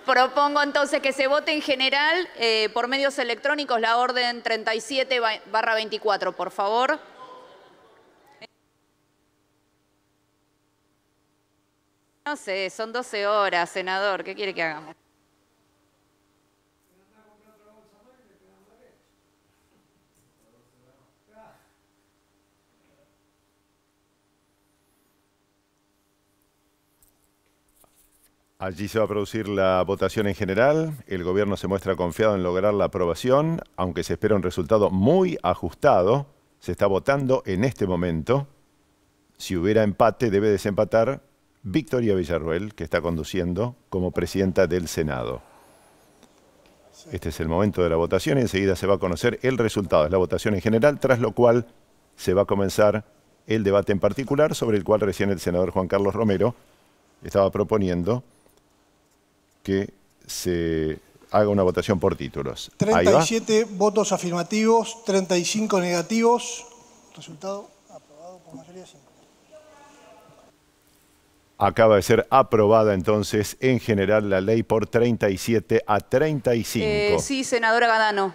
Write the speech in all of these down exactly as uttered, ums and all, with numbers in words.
Propongo entonces que se vote en general eh, por medios electrónicos la orden treinta y siete barra veinticuatro, por favor. No sé, son doce horas, senador. ¿Qué quiere que hagamos? Allí se va a producir la votación en general. El gobierno se muestra confiado en lograr la aprobación, aunque se espera un resultado muy ajustado. Se está votando en este momento. Si hubiera empate, debe desempatar Victoria Villarroel, que está conduciendo como presidenta del Senado. Este es el momento de la votación y enseguida se va a conocer el resultado. Es la votación en general, tras lo cual se va a comenzar el debate en particular, sobre el cual recién el senador Juan Carlos Romero estaba proponiendo que se haga una votación por títulos. treinta y siete votos afirmativos, treinta y cinco negativos. Resultado aprobado por mayoría de cinco. Acaba de ser aprobada entonces en general la ley por treinta y siete a treinta y cinco. Eh, sí, senadora Gadano.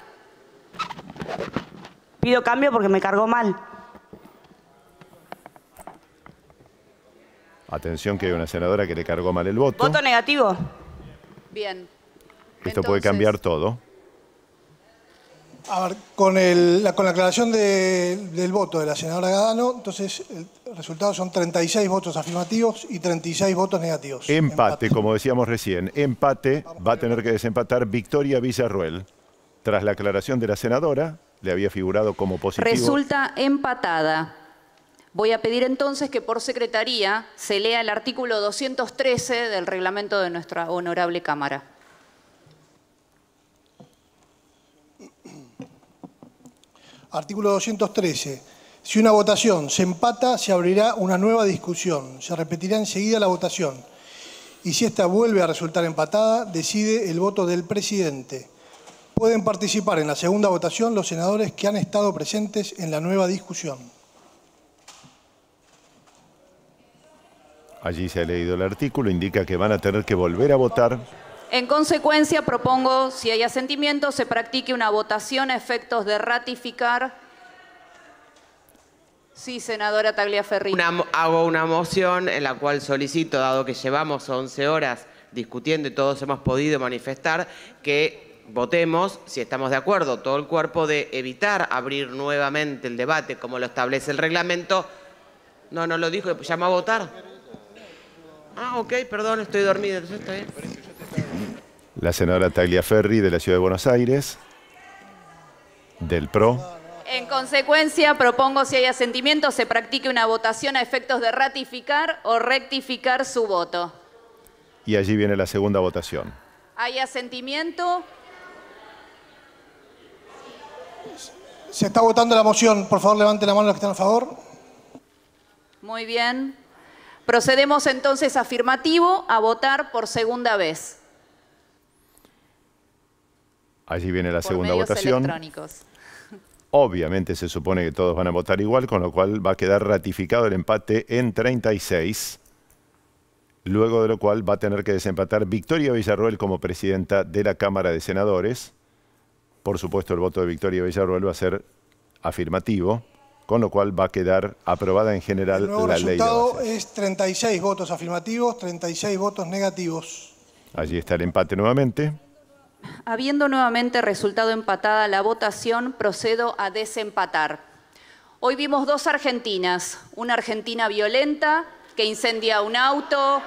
Pido cambio porque me cargó mal. Atención que hay una senadora que le cargó mal el voto. ¿Voto negativo? Bien. Esto Entonces, puede cambiar todo. A ver, con, el, la, con la aclaración de, del voto de la senadora Gadano, entonces el resultado son treinta y seis votos afirmativos y treinta y seis votos negativos. Empate, Empate. como decíamos recién. Empate va a tener que desempatar Victoria Villarroel. Tras la aclaración de la senadora, le había figurado como positivo. Resulta empatada. Voy a pedir entonces que por secretaría se lea el artículo doscientos trece del reglamento de nuestra honorable Cámara. Artículo doscientos trece. Si una votación se empata, se abrirá una nueva discusión. Se repetirá enseguida la votación. Y si esta vuelve a resultar empatada, decide el voto del presidente. Pueden participar en la segunda votación los senadores que han estado presentes en la nueva discusión. Allí se ha leído el artículo, indica que van a tener que volver a votar. En consecuencia, propongo, si hay asentimiento, se practique una votación a efectos de ratificar. Sí, senadora Tagliaferri. Una, hago una moción en la cual solicito, dado que llevamos once horas discutiendo y todos hemos podido manifestar, que votemos, si estamos de acuerdo, todo el cuerpo, de evitar abrir nuevamente el debate como lo establece el reglamento. No, no lo dijo, ¿llama a votar? Ah, ok, perdón, estoy dormida, entonces está bien. La senadora Tagliaferri de la Ciudad de Buenos Aires, del P R O. En consecuencia, propongo, si hay asentimiento, se practique una votación a efectos de ratificar o rectificar su voto. Y allí viene la segunda votación. ¿Hay asentimiento? Se está votando la moción. Por favor, levante la mano los que están a favor. Muy bien. Procedemos entonces afirmativo a votar por segunda vez. Allí viene la por segunda medios votación. Electrónicos. Obviamente se supone que todos van a votar igual, con lo cual va a quedar ratificado el empate en treinta y seis. Luego de lo cual va a tener que desempatar Victoria Villarroel como presidenta de la Cámara de Senadores. Por supuesto, el voto de Victoria Villarroel va a ser afirmativo, con lo cual va a quedar aprobada en general El nuevo la ley de resultado bases. es treinta y seis votos afirmativos, treinta y seis votos negativos. Allí está el empate nuevamente. Habiendo nuevamente resultado empatada la votación, procedo a desempatar. Hoy vimos dos Argentinas. Una Argentina violenta que incendia un auto.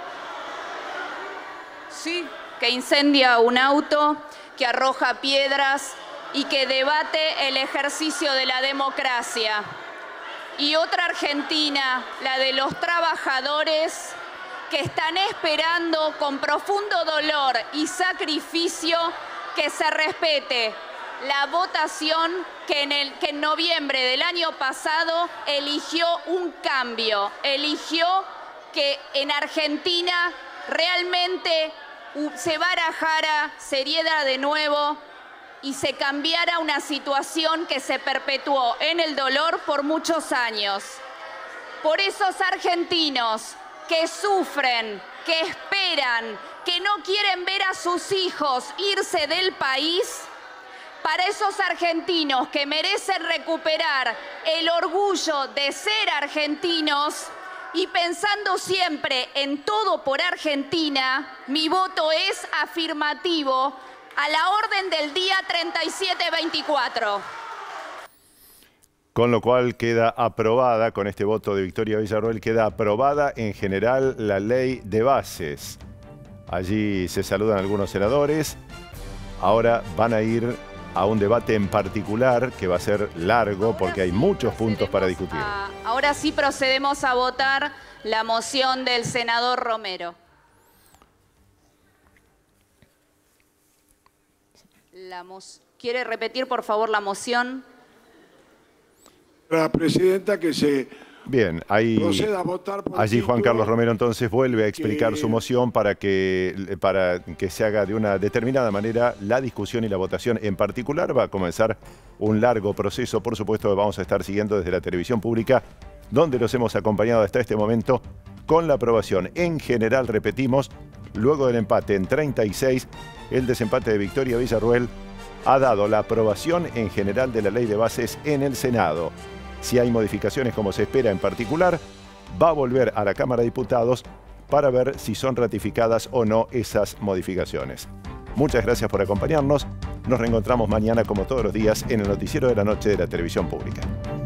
Sí, que incendia un auto, que arroja piedras y que debate el ejercicio de la democracia. Y otra Argentina, la de los trabajadores, que están esperando con profundo dolor y sacrificio que se respete la votación que en, el, que en noviembre del año pasado eligió un cambio, eligió que en Argentina realmente se barajara, se diera de nuevo y se cambiara una situación que se perpetuó en el dolor por muchos años. Por esos argentinos que sufren, que esperan, que no quieren ver a sus hijos irse del país, para esos argentinos que merecen recuperar el orgullo de ser argentinos y pensando siempre en todo por Argentina, mi voto es afirmativo a la orden del día treinta y siete veinticuatro. Con lo cual queda aprobada, con este voto de Victoria Villarroel, queda aprobada en general la ley de bases. Allí se saludan algunos senadores. Ahora van a ir a un debate en particular que va a ser largo porque hay muchos puntos para discutir. A, ahora sí procedemos a votar la moción del senador Romero. La mo- ¿Quiere repetir, por favor, la moción? La presidenta que se Bien, ahí, proceda a votar por allí Juan título Carlos Romero entonces vuelve a explicar que- su moción para que, para que se haga de una determinada manera la discusión y la votación. En particular va a comenzar un largo proceso, por supuesto, que vamos a estar siguiendo desde la televisión pública, donde los hemos acompañado hasta este momento con la aprobación. En general, repetimos, luego del empate en treinta y seis, el desempate de Victoria Villarroel ha dado la aprobación en general de la ley de bases en el Senado. Si hay modificaciones como se espera en particular, va a volver a la Cámara de Diputados para ver si son ratificadas o no esas modificaciones. Muchas gracias por acompañarnos. Nos reencontramos mañana como todos los días en el Noticiero de la Noche de la Televisión Pública.